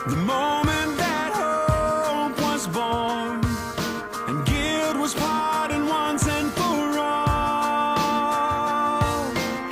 The moment that hope was born and guilt was pardoned once and for all,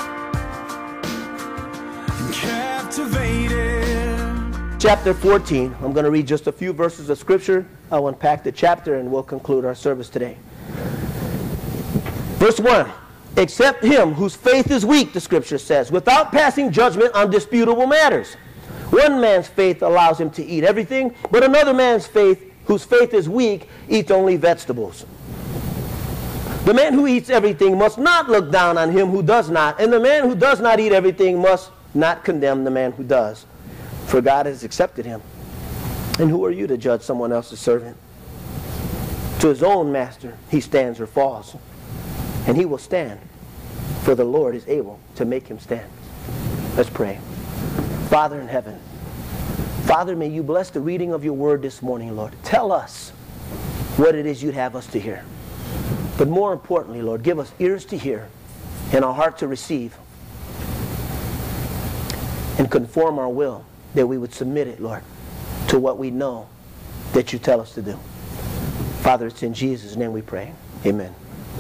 and captivated. Chapter 14. I'm going to read just a few verses of scripture. I'll unpack the chapter and we'll conclude our service today. Verse 1. Except him whose faith is weak, the scripture says, without passing judgment on disputable matters. One man's faith allows him to eat everything, but another man's faith, whose faith is weak, eats only vegetables. The man who eats everything must not look down on him who does not, and the man who does not eat everything must not condemn the man who does, for God has accepted him. And who are you to judge someone else's servant? To his own master he stands or falls, and he will stand, for the Lord is able to make him stand. Let's pray. Father in heaven, Father, may you bless the reading of your word this morning, Lord. Tell us what it is you'd have us to hear. But more importantly, Lord, give us ears to hear and a heart to receive, and conform our will that we would submit it, Lord, to what we know that you tell us to do. Father, it's in Jesus' name we pray. Amen.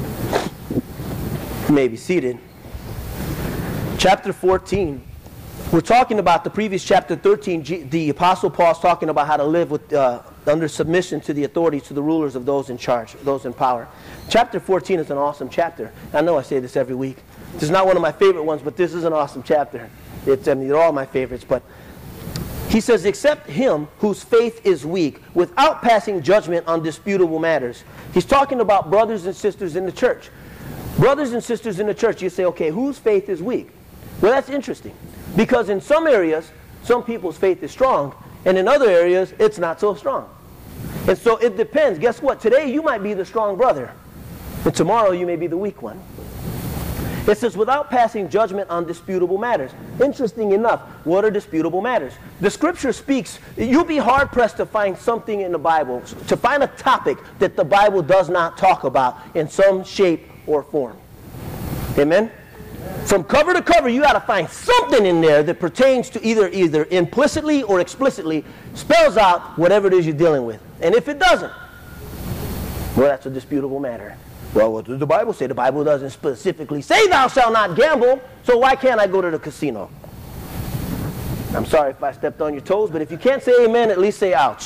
You may be seated. Chapter 14. We're talking about the previous chapter 13. The Apostle Paul's talking about how to live with under submission to the authorities, to the rulers of those in charge, those in power. Chapter 14 is an awesome chapter. I know I say this every week. This is not one of my favorite ones, but this is an awesome chapter. I mean, they're all my favorites. But he says, except him whose faith is weak, without passing judgment on disputable matters. He's talking about brothers and sisters in the church. Brothers and sisters in the church, you say, okay, whose faith is weak? Well, that's interesting. Because in some areas, some people's faith is strong, and in other areas, it's not so strong. And so it depends. Guess what? Today, you might be the strong brother, and tomorrow, you may be the weak one. It says, without passing judgment on disputable matters. Interesting enough, what are disputable matters? The scripture speaks, you'll be hard-pressed to find something in the Bible, to find a topic that the Bible does not talk about in some shape or form. Amen? From cover to cover, you got to find something in there that pertains to either implicitly or explicitly spells out whatever it is you're dealing with. And if it doesn't, well, that's a disputable matter. Well, what does the Bible say? The Bible doesn't specifically say thou shalt not gamble, so why can't I go to the casino? I'm sorry if I stepped on your toes, but if you can't say amen, at least say ouch.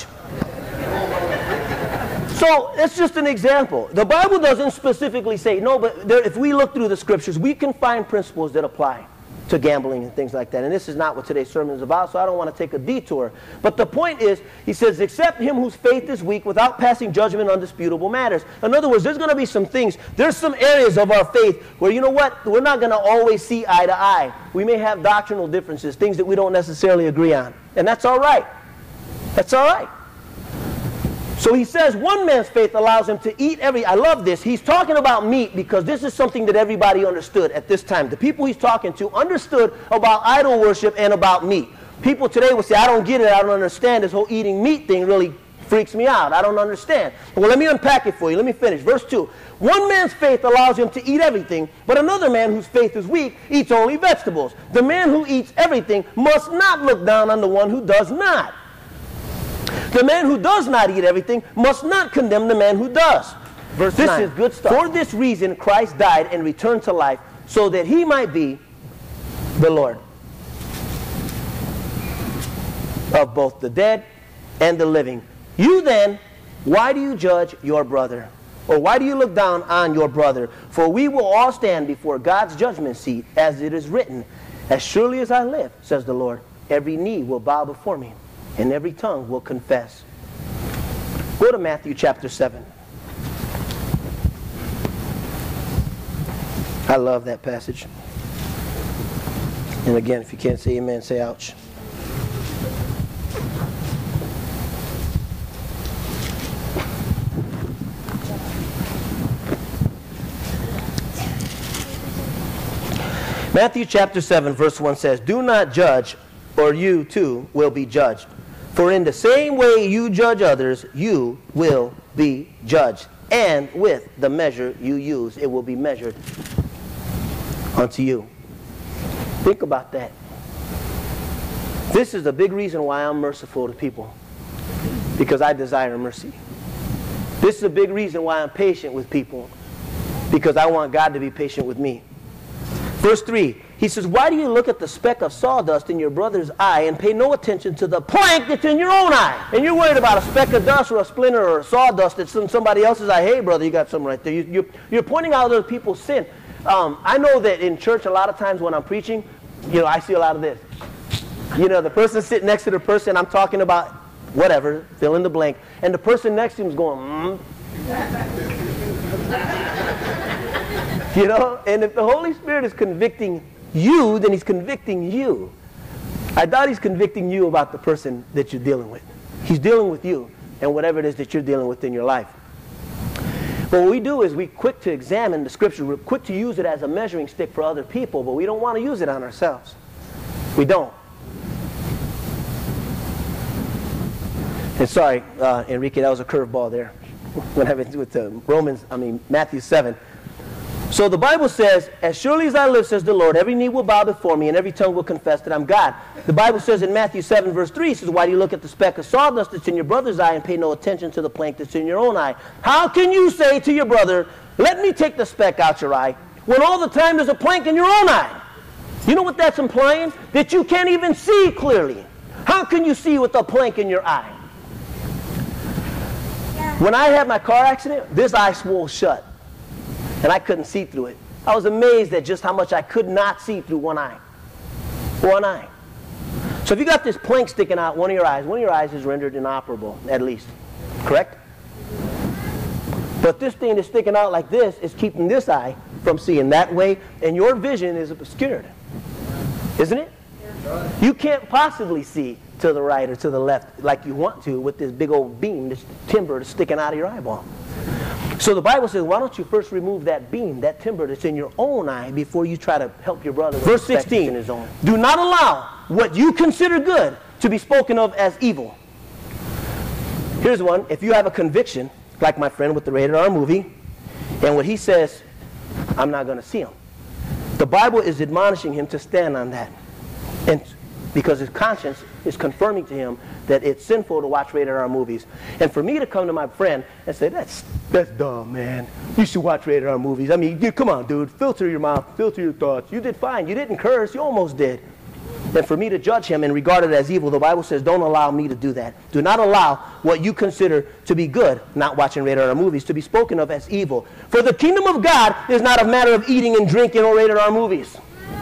So it's just an example. The Bible doesn't specifically say, no, but if we look through the scriptures, we can find principles that apply to gambling and things like that. And this is not what today's sermon is about, so I don't want to take a detour. But the point is, he says, except him whose faith is weak, without passing judgment on disputable matters. In other words, there's going to be some things, there's some areas of our faith where, you know what, we're not going to always see eye to eye. We may have doctrinal differences, things that we don't necessarily agree on. And that's all right. That's all right. So he says one man's faith allows him to eat I love this. He's talking about meat because this is something that everybody understood at this time. The people he's talking to understood about idol worship and about meat. People today will say, I don't get it, I don't understand. This whole eating meat thing really freaks me out. I don't understand. Well, let me unpack it for you. Let me finish. Verse 2. One man's faith allows him to eat everything, but another man whose faith is weak eats only vegetables. The man who eats everything must not look down on the one who does not. The man who does not eat everything must not condemn the man who does. Verse 9. This is good stuff. For this reason Christ died and returned to life, so that he might be the Lord of both the dead and the living. You then, why do you judge your brother? Or why do you look down on your brother? For we will all stand before God's judgment seat, as it is written, as surely as I live, says the Lord, every knee will bow before me, and every tongue will confess. Go to Matthew chapter 7. I love that passage. And again, if you can't say amen, say ouch. Matthew chapter 7 verse 1 says, do not judge, or you too will be judged. For in the same way you judge others, you will be judged. And with the measure you use, it will be measured unto you. Think about that. This is the big reason why I'm merciful to people, because I desire mercy. This is a big reason why I'm patient with people, because I want God to be patient with me. Verse 3, he says, why do you look at the speck of sawdust in your brother's eye and pay no attention to the plank that's in your own eye? And you're worried about a speck of dust or a splinter or sawdust that's in somebody else's eye. Hey, brother, you got something right there. You're pointing out other people's sin. I know that in church a lot of times when I'm preaching, I see a lot of this. The person sitting next to the person I'm talking about, whatever, fill in the blank, and the person next to him is going, And if the Holy Spirit is convicting you, then he's convicting you. I doubt he's convicting you about the person that you're dealing with. He's dealing with you and whatever it is that you're dealing with in your life. But what we do is we're quick to examine the Scripture. We're quick to use it as a measuring stick for other people, but we don't want to use it on ourselves. We don't. And sorry, Enrique, that was a curveball there. What happened with Matthew 7. So the Bible says, as surely as I live, says the Lord, every knee will bow before me and every tongue will confess that I'm God. The Bible says in Matthew 7 verse 3, it says, why do you look at the speck of sawdust that's in your brother's eye and pay no attention to the plank that's in your own eye? How can you say to your brother, let me take the speck out your eye, when all the time there's a plank in your own eye? You know what that's implying? That you can't even see clearly. How can you see with a plank in your eye? When I had my car accident, this eye swole shut. And I couldn't see through it. I was amazed at just how much I could not see through one eye. One eye. So if you got this plank sticking out one of your eyes is rendered inoperable, at least. Correct? But this thing that's sticking out like this is keeping this eye from seeing that way, and your vision is obscured. Isn't it? You can't possibly see to the right or to the left like you want to with this big old beam, this timber that's sticking out of your eyeball. So the Bible says, why don't you first remove that beam, that timber that's in your own eye before you try to help your brother. Verse 16, in his own. Do not allow what you consider good to be spoken of as evil. Here's one. If you have a conviction, like my friend with the rated R movie, and what he says, I'm not going to see him. The Bible is admonishing him to stand on that. And because his conscience is confirming to him that it's sinful to watch rated R movies. And for me to come to my friend and say, that's dumb, man. You should watch rated R movies. I mean, come on, dude. Filter your mouth. Filter your thoughts. You did fine. You didn't curse. You almost did. And for me to judge him and regard it as evil, the Bible says, don't allow me to do that. Do not allow what you consider to be good, not watching rated R movies, to be spoken of as evil. For the kingdom of God is not a matter of eating and drinking or rated R movies.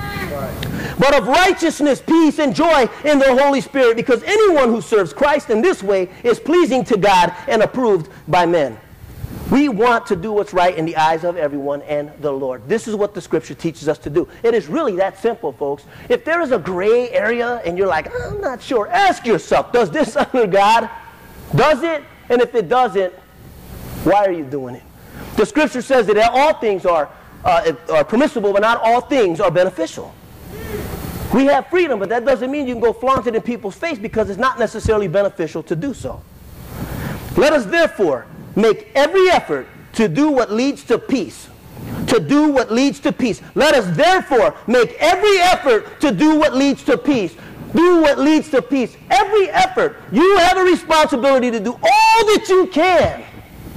But of righteousness, peace, and joy in the Holy Spirit, because anyone who serves Christ in this way is pleasing to God and approved by men. We want to do what's right in the eyes of everyone and the Lord. This is what the Scripture teaches us to do. It is really that simple, folks. If there is a gray area and you're like, I'm not sure, ask yourself, does this honor God? Does it? And if it doesn't, why are you doing it? The Scripture says that all things are permissible, but not all things are beneficial. We have freedom, but that doesn't mean you can go flaunt it in people's face, because it's not necessarily beneficial to do so. Let us therefore make every effort to do what leads to peace. To do what leads to peace. Let us therefore make every effort to do what leads to peace. Do what leads to peace. Every effort. You have a responsibility to do all that you can.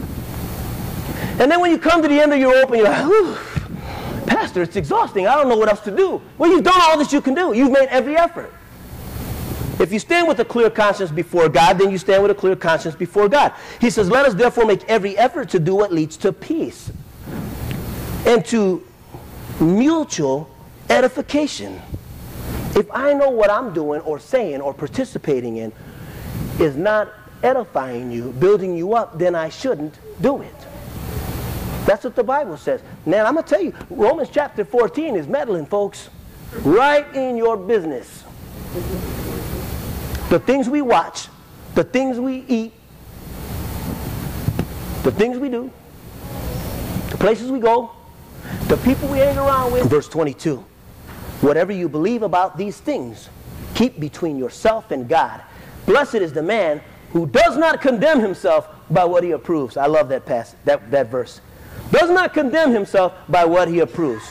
And then when you come to the end of your rope and you're like, whew, Pastor, it's exhausting. I don't know what else to do. Well, you've done all that you can do. You've made every effort. If you stand with a clear conscience before God, then you stand with a clear conscience before God. He says, let us therefore make every effort to do what leads to peace and to mutual edification. If I know what I'm doing or saying or participating in is not edifying you, building you up, then I shouldn't do it. That's what the Bible says. Man, I'm going to tell you, Romans chapter 14 is meddling, folks. Right in your business. The things we watch, the things we eat, the things we do, the places we go, the people we hang around with. Verse 22. Whatever you believe about these things, keep between yourself and God. Blessed is the man who does not condemn himself by what he approves. I love that passage, that verse. Does not condemn himself by what he approves.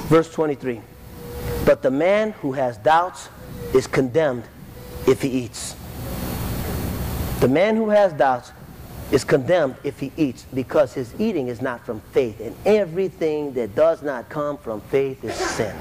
Verse 23. But the man who has doubts is condemned if he eats. The man who has doubts is condemned if he eats, because his eating is not from faith, and everything that does not come from faith is sin.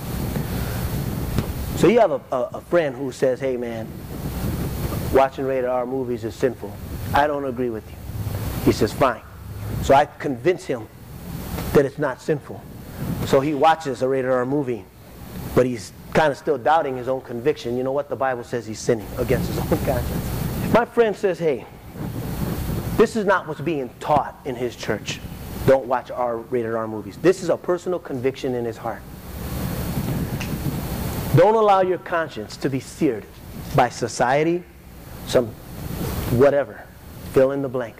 So you have a friend who says, hey man, watching rated R movies is sinful. I don't agree with you. He says, fine. So I convince him that it's not sinful. So he watches a rated R movie, but he's kind of still doubting his own conviction. You know what? The Bible says he's sinning against his own conscience. If my friend says, hey, this is not what's being taught in his church, don't watch rated R movies. This is a personal conviction in his heart. Don't allow your conscience to be seared by society, some whatever, fill in the blank.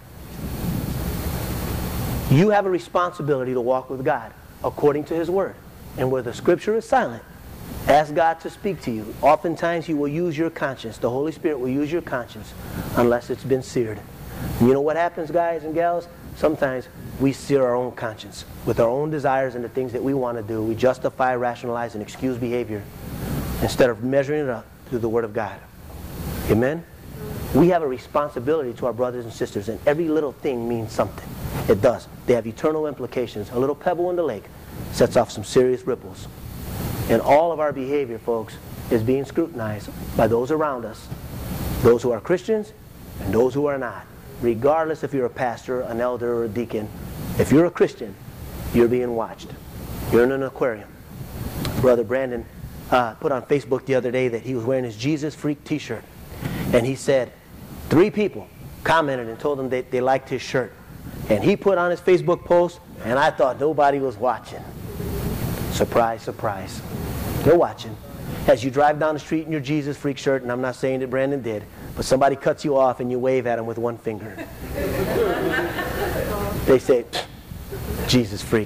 You have a responsibility to walk with God according to His Word. And where the Scripture is silent, ask God to speak to you. Oftentimes He will use your conscience. The Holy Spirit will use your conscience unless it's been seared. And you know what happens, guys and gals? Sometimes we sear our own conscience with our own desires and the things that we want to do. We justify, rationalize, and excuse behavior instead of measuring it up through the Word of God. Amen? We have a responsibility to our brothers and sisters, and every little thing means something. It does. They have eternal implications. A little pebble in the lake sets off some serious ripples. And all of our behavior, folks, is being scrutinized by those around us, those who are Christians and those who are not. Regardless if you're a pastor, an elder, or a deacon, if you're a Christian, you're being watched. You're in an aquarium. Brother Brandon put on Facebook the other day that he was wearing his Jesus Freak t-shirt. And he said 3 people commented and told him they liked his shirt. And he put on his Facebook post, and I thought nobody was watching. Surprise, surprise. They're watching. As you drive down the street in your Jesus Freak shirt, and I'm not saying that Brandon did, but somebody cuts you off and you wave at them with one finger. They say, Jesus Freak.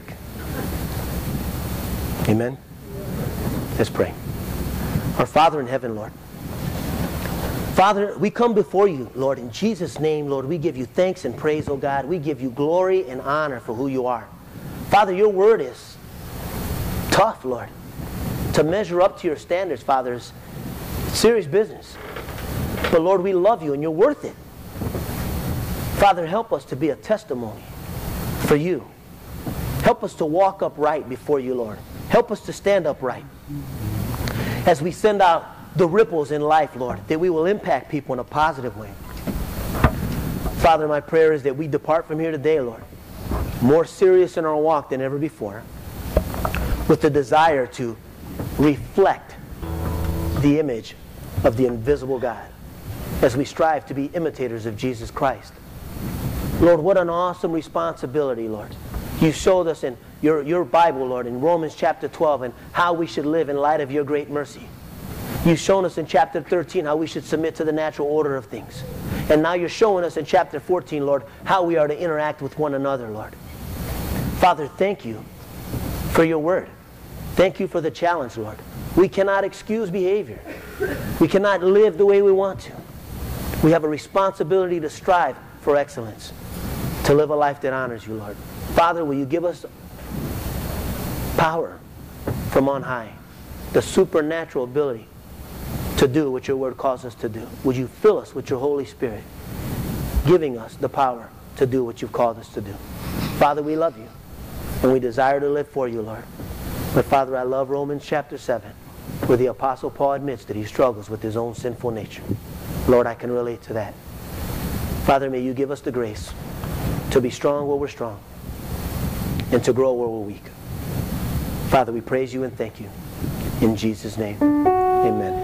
Amen? Let's pray. Our Father in heaven, Lord. Father, we come before you, Lord, in Jesus' name, Lord. We give you thanks and praise, oh God. We give you glory and honor for who you are. Father, your word is tough, Lord. To measure up to your standards, Father, is serious business. But Lord, we love you and you're worth it. Father, help us to be a testimony for you. Help us to walk upright before you, Lord. Help us to stand upright. As we send out the ripples in life, Lord, that we will impact people in a positive way. Father, my prayer is that we depart from here today, Lord, more serious in our walk than ever before, with the desire to reflect the image of the invisible God as we strive to be imitators of Jesus Christ. Lord, what an awesome responsibility, Lord. You showed us in your Bible, Lord, in Romans chapter 12, and how we should live in light of your great mercy. You've shown us in chapter 13 how we should submit to the natural order of things. And now you're showing us in chapter 14, Lord, how we are to interact with one another, Lord. Father, thank you for your word. Thank you for the challenge, Lord. We cannot excuse behavior. We cannot live the way we want to. We have a responsibility to strive for excellence, to live a life that honors you, Lord. Father, will you give us power from on high, the supernatural ability to do what your word calls us to do. Would you fill us with your Holy Spirit, giving us the power to do what you've called us to do. Father, we love you, and we desire to live for you, Lord. But Father, I love Romans chapter 7, where the Apostle Paul admits that he struggles with his own sinful nature. Lord, I can relate to that. Father, may you give us the grace to be strong where we're strong and to grow where we're weak. Father, we praise you and thank you. In Jesus' name, amen.